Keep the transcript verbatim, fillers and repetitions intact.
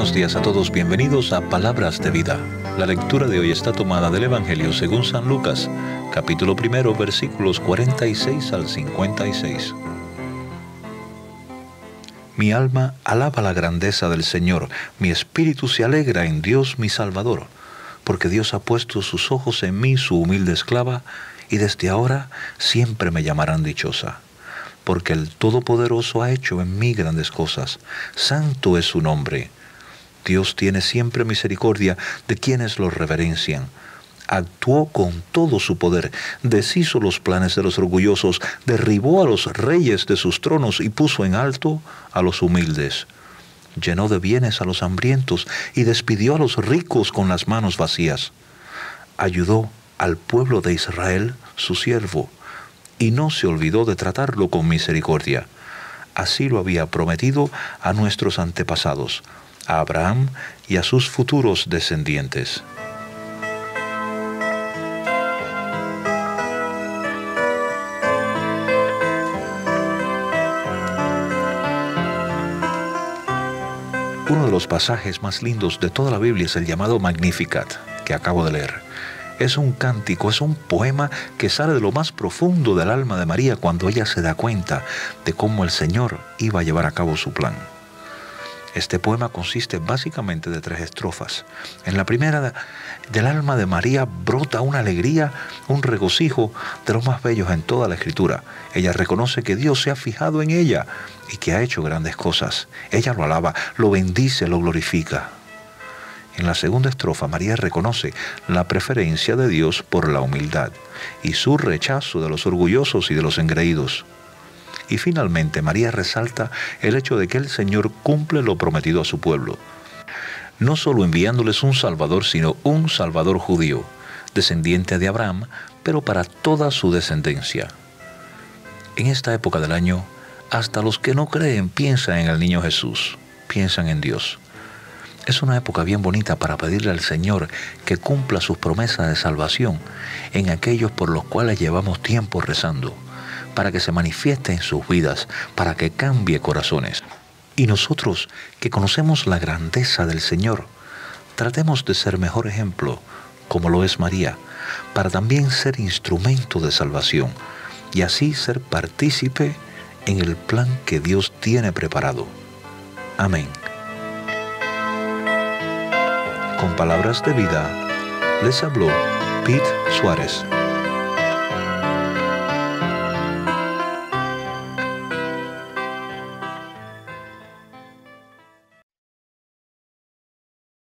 buenos días a todos, bienvenidos a Palabras de Vida. La lectura de hoy está tomada del Evangelio según San Lucas, capítulo primero, versículos cuarenta y seis al cincuenta y seis. Mi alma alaba la grandeza del Señor, mi espíritu se alegra en Dios mi Salvador, porque Dios ha puesto sus ojos en mí, su humilde esclava, y desde ahora siempre me llamarán dichosa. Porque el Todopoderoso ha hecho en mí grandes cosas. Santo es su nombre. Dios tiene siempre misericordia de quienes lo reverencian. Actuó con todo su poder, deshizo los planes de los orgullosos, derribó a los reyes de sus tronos y puso en alto a los humildes. Llenó de bienes a los hambrientos y despidió a los ricos con las manos vacías. Ayudó al pueblo de Israel, su siervo, y no se olvidó de tratarlo con misericordia. Así lo había prometido a nuestros antepasados, a Abraham y a sus futuros descendientes. Uno de los pasajes más lindos de toda la Biblia es el llamado Magnificat, que acabo de leer. Es un cántico, es un poema que sale de lo más profundo del alma de María cuando ella se da cuenta de cómo el Señor iba a llevar a cabo su plan. Este poema consiste básicamente de tres estrofas. En la primera, del alma de María brota una alegría, un regocijo de los más bellos en toda la Escritura. Ella reconoce que Dios se ha fijado en ella y que ha hecho grandes cosas. Ella lo alaba, lo bendice, lo glorifica. En la segunda estrofa, María reconoce la preferencia de Dios por la humildad y su rechazo de los orgullosos y de los engreídos. Y finalmente, María resalta el hecho de que el Señor cumple lo prometido a su pueblo, no solo enviándoles un Salvador, sino un Salvador judío, descendiente de Abraham, pero para toda su descendencia. En esta época del año, hasta los que no creen piensan en el niño Jesús, piensan en Dios. Es una época bien bonita para pedirle al Señor que cumpla sus promesas de salvación en aquellos por los cuales llevamos tiempo rezando, para que se manifieste en sus vidas, para que cambie corazones. Y nosotros, que conocemos la grandeza del Señor, tratemos de ser mejor ejemplo, como lo es María, para también ser instrumento de salvación y así ser partícipe en el plan que Dios tiene preparado. Amén. Con Palabras de Vida, les habló Pete Suárez.